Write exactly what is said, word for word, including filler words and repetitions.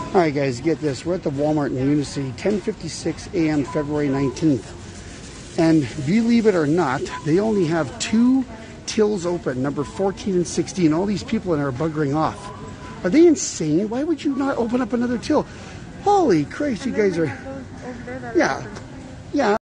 All right, guys, get this. We're at the Walmart in Unicity, ten fifty-six a m February nineteenth. And believe it or not, they only have two tills open, number fourteen and sixteen. All these people in there are buggering off. Are they insane? Why would you not open up another till? Holy Christ, you guys are... Yeah. Yeah.